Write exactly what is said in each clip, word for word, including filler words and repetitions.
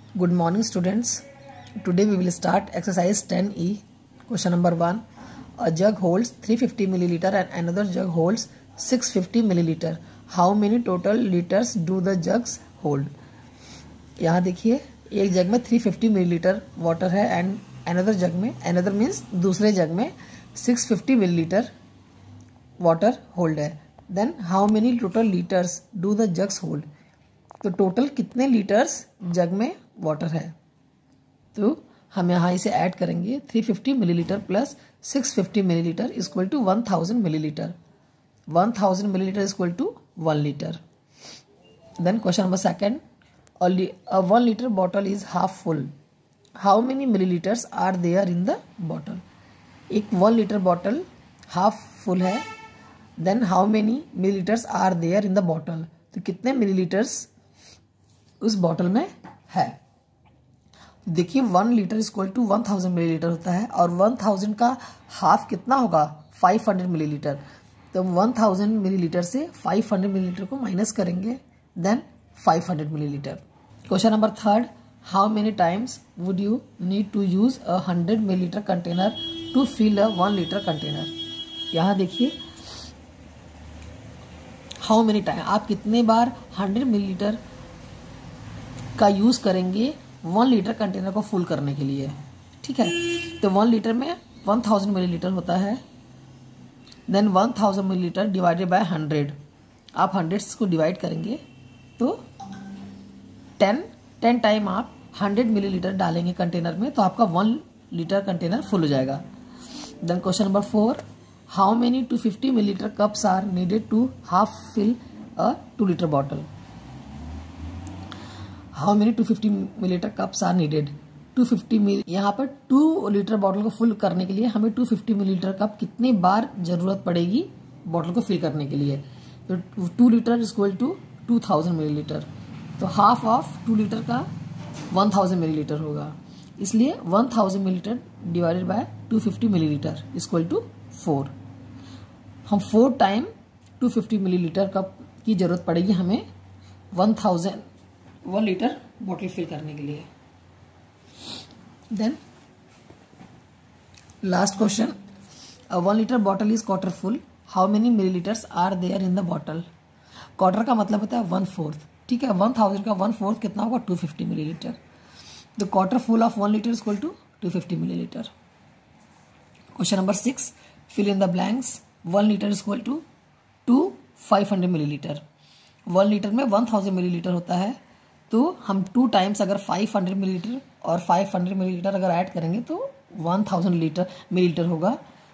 Good morning, students. Today we will start exercise ten E. Question number one. A jug holds three hundred fifty milliliter and another jug holds six hundred fifty milliliter. How many total liters do the jugs hold? यहाँ देखिए, एक जग में तीन सौ पचास millilitre water है and another jug में, another means दूसरे जग में छह सौ पचास मिलीलीटर वाटर होल्ड है. Then how many total litres do the jugs hold? तो टोटल कितने लीटर्स जग में वाटर है? तो हम यहाँ इसे ऐड करेंगे. तीन सौ पचास मिलीलीटर प्लस छह सौ पचास मिलीलीटर इज इक्वल टू एक हज़ार मिलीलीटर. एक हज़ार millilitre is equal to one litre. Then question number second. A one liter bottle is half full. How many milliliters are there in the bottle? एक one liter bottle half full है. Then how many milliliters are there in the bottle? तो कितने milliliters उस bottle में है? देखिए one litre equal to one thousand millilitre होता है और वन थाउजेंड का हाफ कितना होगा? Five hundred millilitre. तो वन थाउजेंड मिलीलीटर से फाइव हंड्रेड मिलीलीटर को माइनस करेंगे. Then five hundred millilitre. Question number third. How many times would you need to use a hundred millilitre container to fill a one litre container? यहाँ देखिए how many time, आप कितने बार hundred millilitre का use करेंगे one litre container को full करने के लिए. ठीक है, तो वन लीटर में वन थाउजेंड मिलीलीटर होता है. Then one thousand millilitre divided by hundred, आप हंड्रेड को डिवाइड करेंगे तो टेन टेन टाइम आप हंड्रेड मिलीलीटर डालेंगे कंटेनर में तो आपका वन लीटर कंटेनर फुल हो जाएगा. Then question number four. How many two fifty millilitre cups are needed to half fill a two litre bottle? How many two fifty millilitre cups are needed? Two fifty milli यहाँ पर two litre bottle को full करने के लिए हमें to fifty millilitre cup कितनी बार जरूरत पड़ेगी बॉटल को फिल करने के लिए? तो two litre is equal to two thousand millilitre. तो हाफ ऑफ टू लीटर का वन थाउजेंड मिलीलीटर होगा, इसलिए one thousand millilitre divided by two fifty millilitre is equal to four. हम four time two fifty millilitre cup की जरूरत पड़ेगी हमें one thousand one litre bottle fill करने के लिए. Then last question. A one litre bottle is quarter full. How many millilitres are there in the bottle? Quarter का मतलब होता है वन फोर्थ. ठीक है, वन थाउजेंड का वन फोर्थ कितना होगा? Two fifty millilitre. The quarter full of one litre is equal to two fifty millilitre. Question number six. Fill in the blanks. One litre is equal to two five hundred millilitre. One litre में one thousand millilitre होता है तो हम two times अगर five hundred millilitre और five hundred millilitre अगर add करेंगे तो वन थाउजेंड लीटर मिलीलीटर होगा.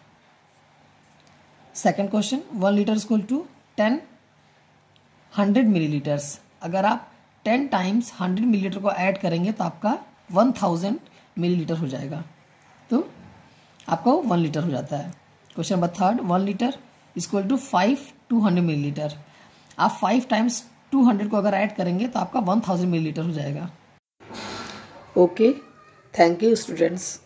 Second question. One litre equal to ten hundred millilitres. अगर आप टेन टाइम्स हंड्रेड मिलीलीटर को ऐड करेंगे तो आपका वन थाउजेंड मिलीलीटर हो जाएगा, तो आपका वन लीटर हो जाता है. Question number third. One litre equal to five two hundred millilitre. आप फाइव टाइम्स टू हंड्रेड को अगर ऐड करेंगे तो आपका वन थाउजेंड मिलीलीटर हो जाएगा. Okay, thank you students.